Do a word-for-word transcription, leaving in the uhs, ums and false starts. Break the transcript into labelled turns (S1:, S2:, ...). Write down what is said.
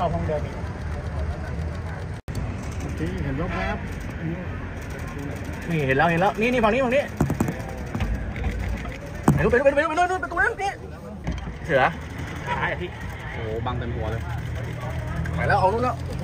S1: เข้าห้องเดิมอีกที่เห็นรถครับนี่เห็นแล้วเห็นแล้วนี่นี่ฝั่งนี้ฝั่งนี้ไปดูไปดูไปดูไปดูไปดูไปตรงนั้นนี่เสือท้ายอ่ะพี่โอ้บังเต็มหัวเลยไปแล้วเอานู่นแล้ว